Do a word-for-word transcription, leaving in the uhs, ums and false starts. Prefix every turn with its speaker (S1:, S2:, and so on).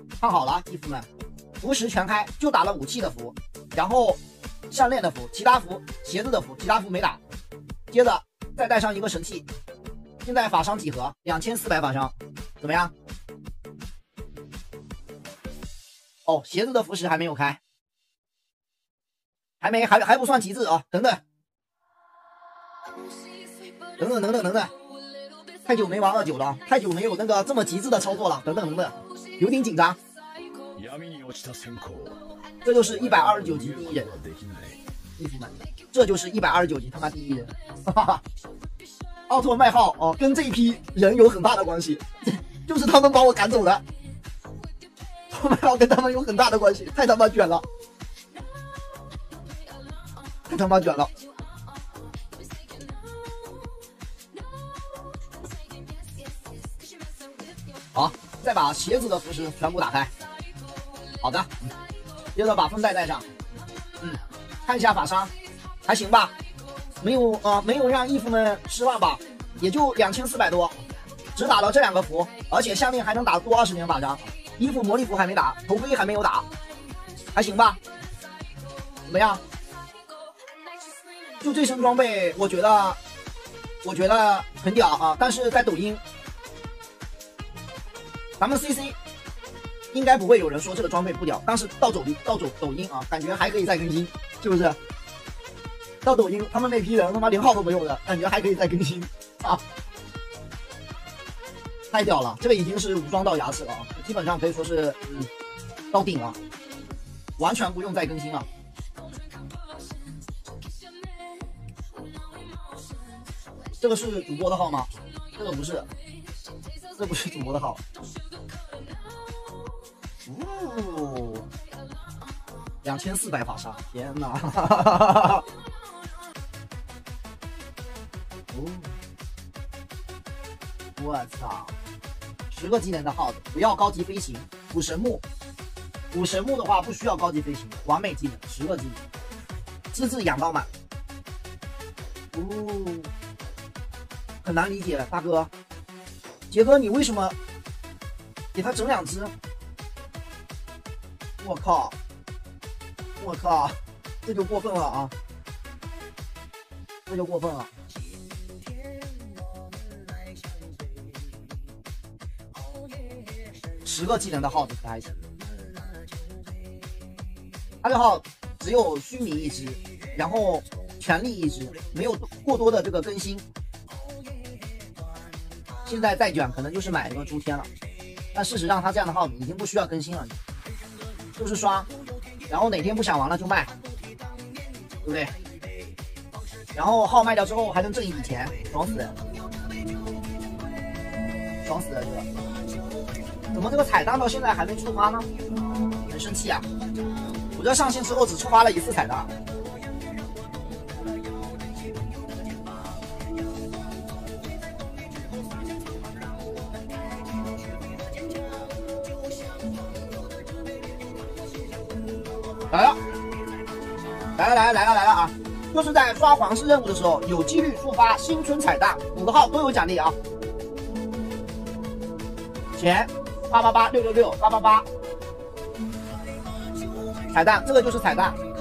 S1: 看好了，衣服们，符石全开，就打了武器的符，然后项链的符，其他符鞋子的符，其他符没打。接着再带上一个神器，现在法伤几何？两千四百法伤，怎么样？哦，鞋子的符石还没有开，还没还还不算极致啊！等等，等等等等等等，太久没玩二九了，太久没有那个这么极致的操作了，等等等等，有点紧张。这就是一百二十九级第一人，弟兄们，这就是一百二十九级他妈第一人，哈哈。奥拓麦号哦，跟这批人有很大的关系，就是他们把我赶走的。麦号跟他们有很大的关系，太他妈卷了，太他妈卷了。好，再把鞋子的符石全部打开。好的，接着把绷带带上。嗯，看一下法伤，还行吧，没有呃没有让义父们失望吧，也就两千四百多，只打了这两个符，而且项链还能打多二十年法伤。衣服魔力符还没打，头盔还没有打，还行吧？怎么样？就这身装备，我觉得，我觉得很屌啊！但是在抖音，咱们 C C 应该不会有人说这个装备不屌，但是到抖音到抖抖音啊，感觉还可以再更新，是不是？到抖音，他们那批人他妈连号都没有的，感觉还可以再更新啊！太屌了，这个已经是武装到牙齿了啊，基本上可以说是嗯到顶了，完全不用再更新了。这个是主播的号吗？这个不是，这不是主播的号。哦，两千四百法伤，天哪！哦，我操！十个技能的耗子，不要高级飞行。武神木，武神木的话不需要高级飞行，完美技能，十个技能，资质养到满。哦，很难理解，大哥，杰哥，你为什么给他整两只？我靠，我靠，这就过分了啊！这就过分了。十个技能的号子可还行，他这号只有虚拟一只，然后权力一只，没有过多的这个更新。现在再卷可能就是买一个诸天了，但事实上他这样的号子已经不需要更新了，就是刷，然后哪天不想玩了就卖，对不对？然后号卖掉之后还能挣一笔钱，爽死人，爽死人这个。怎么这个彩蛋到现在还没触发呢？很生气啊！我这上线之后只触发了一次彩蛋。来了，来了，来了，来了，来了啊！就是在刷皇室任务的时候，有几率触发新春彩蛋，五个号都有奖励啊！钱。八八八六六六八八八，彩蛋，这个就是彩蛋。